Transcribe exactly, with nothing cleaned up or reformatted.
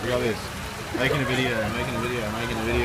We got this. Making a video, making a video, making a video.